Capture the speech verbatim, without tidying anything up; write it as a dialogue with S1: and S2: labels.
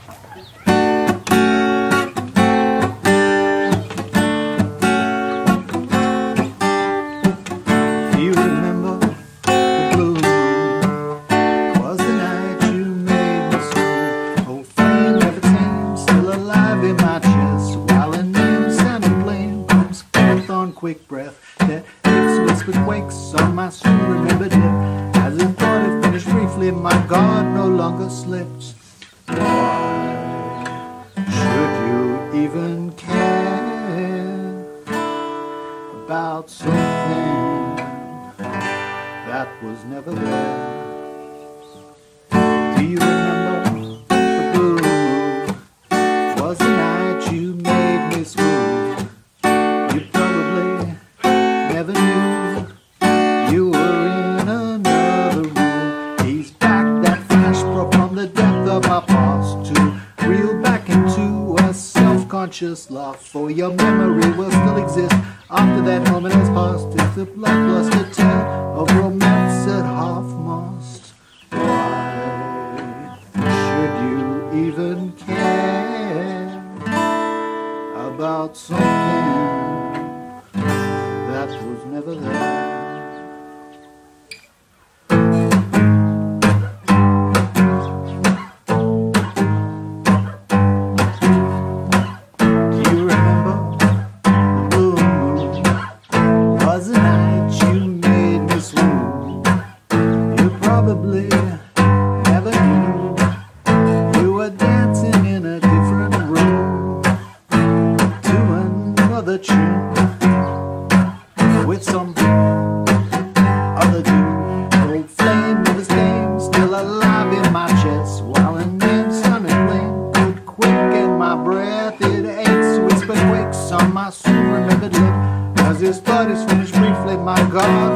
S1: You remember the blue moon was the night you made me swoon. Old flame never tamed, still alive in my chest, while a name sounding blame comes forth on quick breath. That aches, whispered quakes on my soon remembered lip, as if thought it finished briefly, my guard no longer slips. Why should you even care about something that was never there? Do you remember the blue moon was the night you made me swoon? You probably never knew you were in another room. He's back, that flash broke from the depth of my past to reel back into a self-conscious laugh. For your memory will still exist after that moment has passed. It's the bloodluster tale of romance at half-mast. Why should you even care about something that was never there? Probably never knew you were dancing in a different room to another tune with some other dude. Old flame never stained, still alive in my chest, while a name sounding lame could quicken my breath. It aches, whisper quakes on my soon remembered lip, as his thought is finished briefly, my God